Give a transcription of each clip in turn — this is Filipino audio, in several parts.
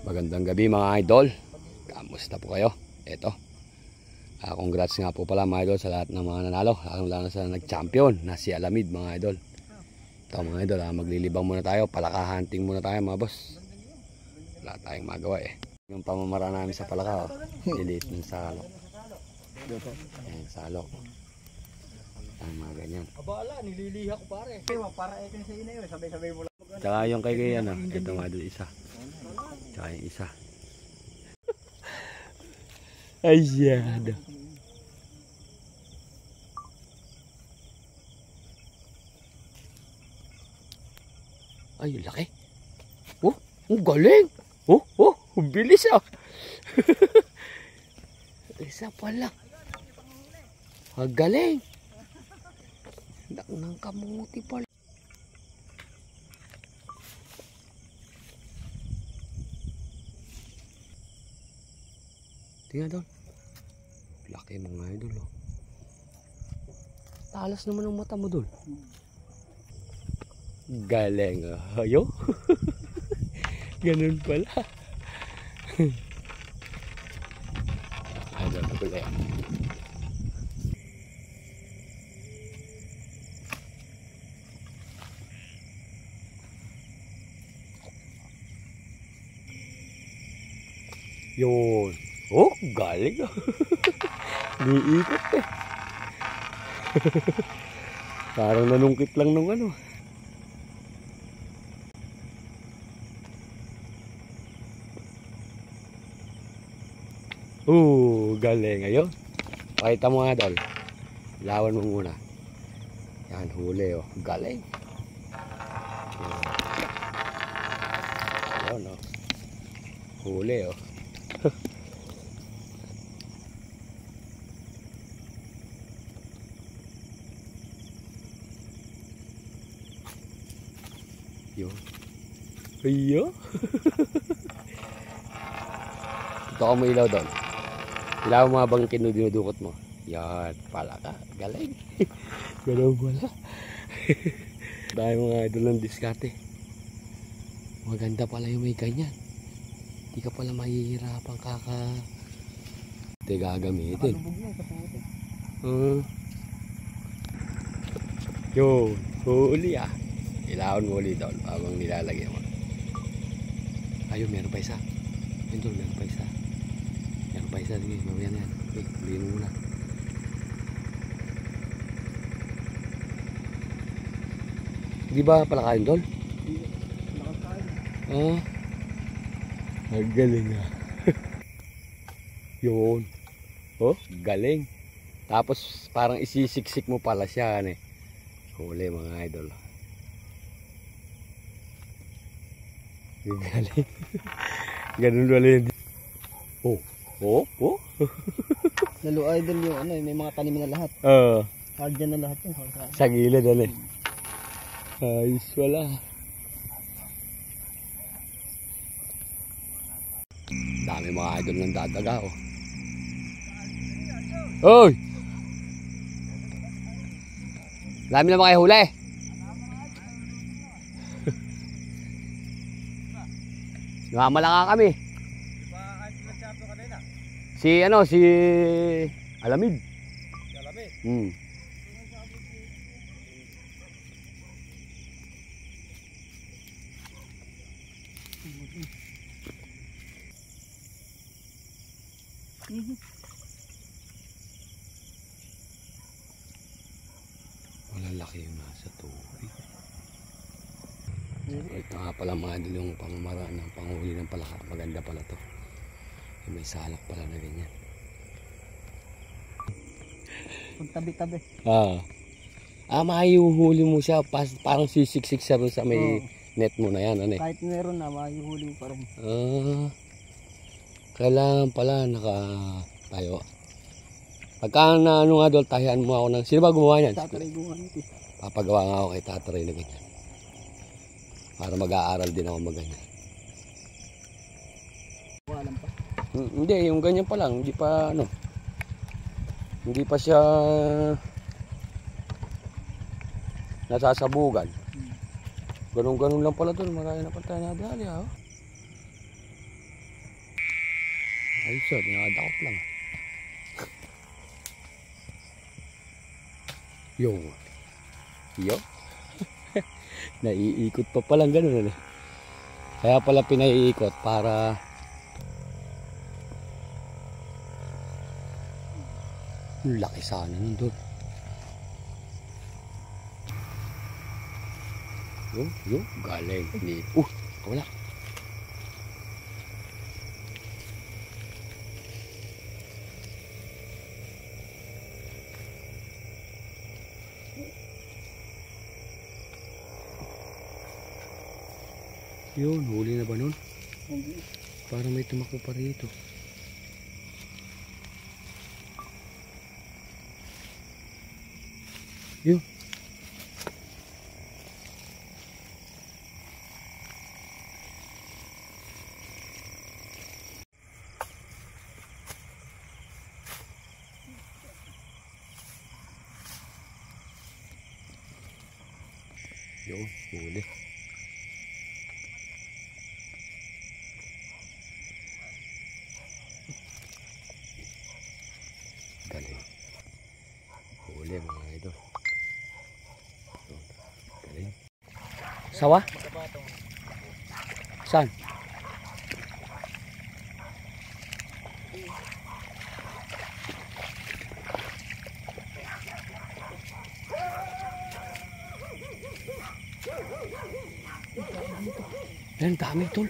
Magandang gabi mga idol. Kamusta po kayo? Eto. Congrats nga po pala mga idol sa lahat ng mga nanalo. Lalo sa nag-champion na si Alamid mga idol. Ito mga idol, maglilibang muna tayo. Palaka hunting muna tayo mga boss. Wala tayong magawa eh. Yung pamamara namin sa palaka. Delete ng salok. Ayan, salok. Ang mga ganyan. Abala, nililiha ko pare. Para ekin sa ina yun. Sabay-sabay mo lang. Tsaka yung kay ano. Ito mga idol isa. Tsaka yung isa. Ayan. Ay, laki. Oh, ang galing. Oh, bilis ah. Isa pala. Ang galing. Nang kamuti pala. Tingnan doon. Laki mga idol oh. Talas naman ang mata mo doon. Galing oh. Ayo. Ganun pala. Ano na pala yan. Yun. Oh, galing ah. Niikot eh. Parang nanungkit lang nung ano. Galing. Ayun. Pakita mo nga dol. Lawan mo muna. Yan, huli oh. Galing. Ayun oh. Huli oh. Yun. Ayo. Ito ka mo ilaw doon. Ilaw mo habang dinudukot mo. Yan. Pala ka. Galing. Ganun pala. Dahil mga idol ng diskarte. Maganda pala yung may ganyan. Hindi ka pala mahihirapan Hindi gagamitin. Yun. Huli ah. Ilawan mo ulit doon habang nilalagyan mo. Ayun, meron pa isa. Ayun doon, meron pa isa. Meron pa isa. Sige, mamaya na yan. Okay, huliin mo muna. Di ba pala kain doon? Ah, ang galing ah. Yun. Oh, galing. Tapos parang isisiksik mo pala siya. Eh. Huli mga idol. Galing. Ganun wala yun. Oh. Lalo idol yung ano, may mga tanim na lahat. Hard dyan na lahat yun. Sa gilid ano eh. Ayos wala. Dami mga idol ng dadaga oh. Oy! Dami na mga huli. Malaka kami. Si Alamid. Si Alamid? Malalaki yung nasa tubig. Ito nga pala mga idol yung pamamaraan ng panghuli ng palaka. Maganda pala to. May salak pala na ganyan. Pagtabi-tabi. Mahihuhuli mo siya. Parang sisiksik siya sa may net mo na yan. Ano eh? Kahit meron na, mahihuhuli mo pa rin. Kailangan pala nakatayo. Pagka na ano nga doon, tahian mo ako ng... Sino ba gumawa yan? Tataray gumawa nito. Papagawa nga ako kay Tataray na ganyan. Para mag-aaral din ako mag-ganyan. Walang pa. Hindi, yung ganyan pa lang. Hindi pa ano. Hindi pa siya nasasabugan. Ganun lang pala doon. Marami na pala tayo nadali. Ay, sir, nakadakot lang. Yo. Yo. Naiikot pa palang ganun. Kaya pala pinaiikot para laki sana nun doon. Yo, galing. Wala. Yun, huli na ba nun? Parang may tumakbo pa rito. Yun. Yun, huli. Galing. Huli mga idol. Galing. Sawa? Saan? Yan, dami tol.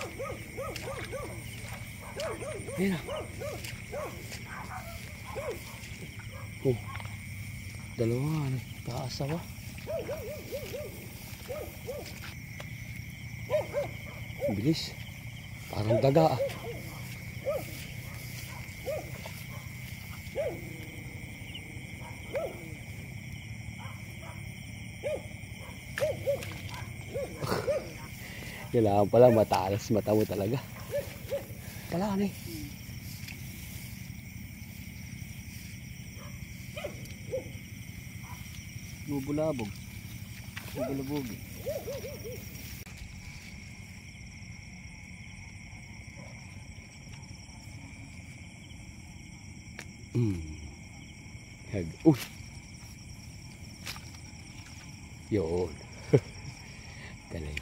Yan ah. Oh, dalawa ano, kaasawa. Bilis. Parang daga ah. Kailangan pala matalas mata mo talaga. Pala ano eh. Bubulabog. Bubulabog. Yun. Galing.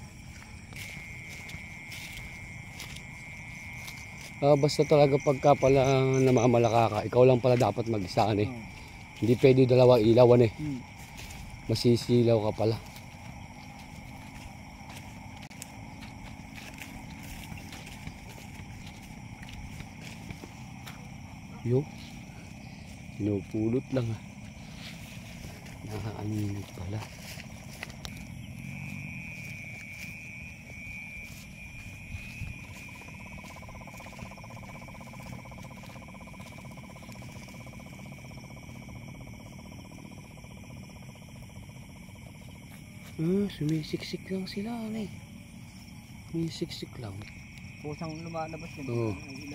Basta talaga pagka pala namamalaka ka, ikaw lang pala dapat mag-isaan eh. Hindi pwede dalawa ilawan eh. Masisilaw ka pala. Yo. Pinupulot lang ah. Nakaaninag pala. Sumisiksik lang sila eh. Sumisiksik lang. Pusang lumalabas yun. Oo.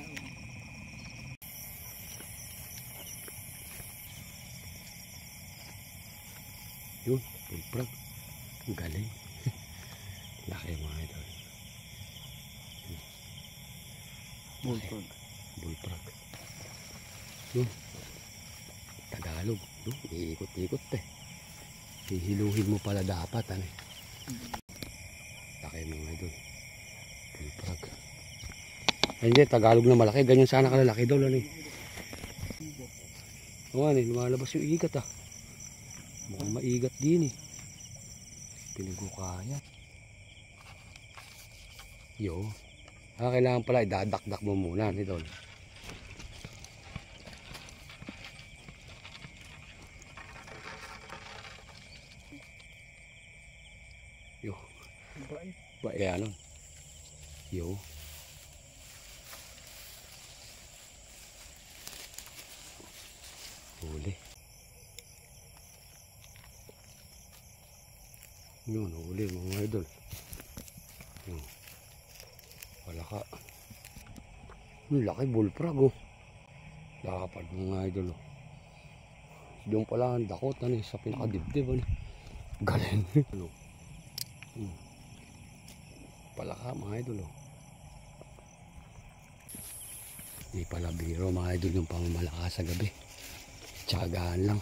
Yun, bullfrog. Ang galing. Laki mga idol. Bullfrog. Bullfrog. Yun. Tagalog. Yun, iikot-ikot eh. Hihiluhin mo pala dapat ano eh. Laki mga idol. Bullfrog. Hindi, Tagalog na malaki. Ganyan sana kalalaki idol ano eh. Oo ano eh, lumalabas yung igat ah. Mukhang maigat din eh. Pinagukaya. Yo. Kailangan pala idadakdak mo muna idol. Yo. Ba ano? Yo. Huli. Yun, huli mga idol. Yun. Wala ka. Laki bullfrog oh. Lapad mga idol oh. Doon pala ang dakot ano, sa pinakadibdib ano. Galing. Palaka mga idol oh. Hindi pala biro mga idol yung pamamalakas sa gabi. Tiyagaan lang.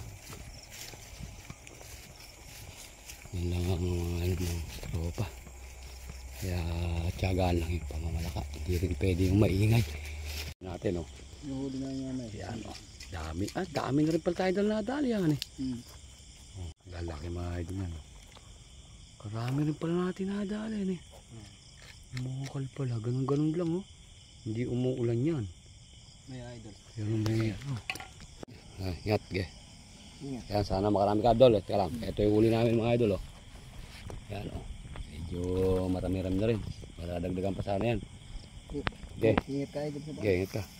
Yun lang ang mga tropa. Kaya tiyagaan lang yung pamamalaka. Hindi rin pwede yung maingay. Natin oh. Nuhuli na yan eh. Yan oh. Dami. Dami na rin pala tayo dal nadali yan eh. Oh, lalaki mga idol yan. Karami rin pala natin nadali yan eh. Umukal pala. Ganun lang oh. Hindi umuulan yan. May idol. Yan may ingat ge. Ingat. Yan sana makarami ka idol. Teka lang. Ito yung huli namin mga idol oh. Yan oh. Medyo marami-rami na rin. Maradagdagan pa sana yan. Okay. Ingat ka idol sa Okay, ingat ka.